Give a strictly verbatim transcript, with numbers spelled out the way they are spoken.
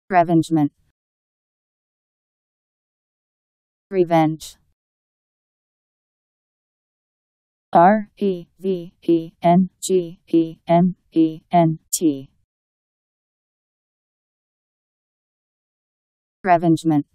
Revengement. Revenge. R E V E N G E M E N T. Revengement.